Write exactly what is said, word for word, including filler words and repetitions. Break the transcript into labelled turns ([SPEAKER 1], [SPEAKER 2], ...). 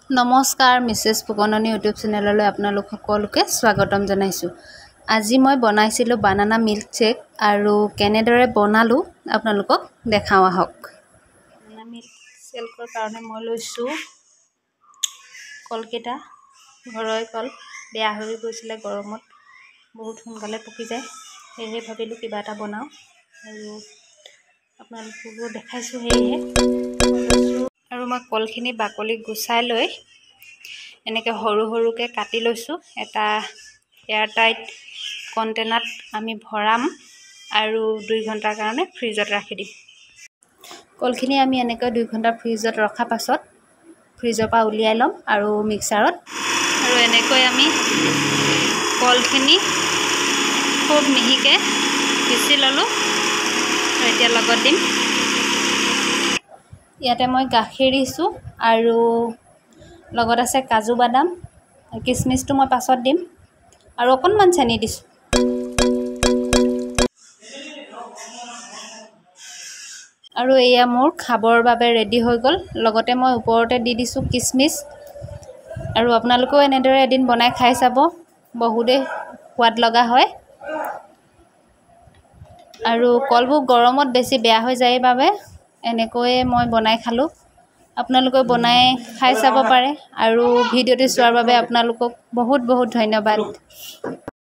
[SPEAKER 1] নমস্কাৰ Mrs Phukanani YouTube চেনেললৈ আপোনালোক সকলোকে স্বাগতম জনাইছোঁ। আজি মই বনাইছিলোঁ বানানা মিল্ক শেক আৰু কেনেদৰে বনালোঁ আপোনালোকক দেখাওঁ আহক। বানানা মিল্ক শেকৰ কাৰণে মই লৈছোঁ কলকেইটা, ঘৰৈ কল বেয়া হৈ গৈছিলে গৰমত, বহুত সোনকালে পকি যায়, সেয়েহে ভাবিলোঁ কিবা এটা বনাওঁ আৰু আপোনালোককো দেখাইছোঁ। সেয়েহে লৈছোঁ আৰু মই কলখিনি বাকলি গুচাই লৈ এনেকৈ সৰু সৰুকৈ কাটি লৈছোঁ। এটা এয়াৰটাইট কণ্টেইনাৰত আমি ভৰাম আৰু দুই ঘণ্টাৰ কাৰণে ফ্ৰিজত ৰাখি দিম। কলখিনি আমি এনেকৈ দুই ঘণ্টা ফ্ৰিজত ৰখাৰ পাছত ফ্ৰিজৰ পৰা উলিয়াই ল'ম আৰু মিক্সাৰত আৰু এনেকৈ আমি কলখিনি খুব মিহিকৈ পিচি ল'লোঁ। এতিয়া লগত দিম, ইয়াতে মই গাখীৰ দিছোঁ আৰু লগত আছে কাজু বাদাম, কিচমিচটো মই পাছত দিম আৰু অকণমান চেনি দিছোঁ। আৰু এয়া মোৰ খাবৰ বাবে ৰেডি হৈ গ'ল। লগতে মই ওপৰতে দি দিছোঁ কিচমিচ। আৰু আপোনালোকেও এনেদৰে এদিন বনাই খাই চাব, বহুতেই সোৱাদ লগা হয়। আৰু কলবোৰ গৰমত বেছি বেয়া হৈ যায় বাবে এনেকৈয়ে মই বনাই খালোঁ। আপোনালোকে বনাই খাই চাব পাৰে আৰু ভিডিঅ'টো চোৱাৰ বাবে আপোনালোকক বহুত বহুত ধন্যবাদ।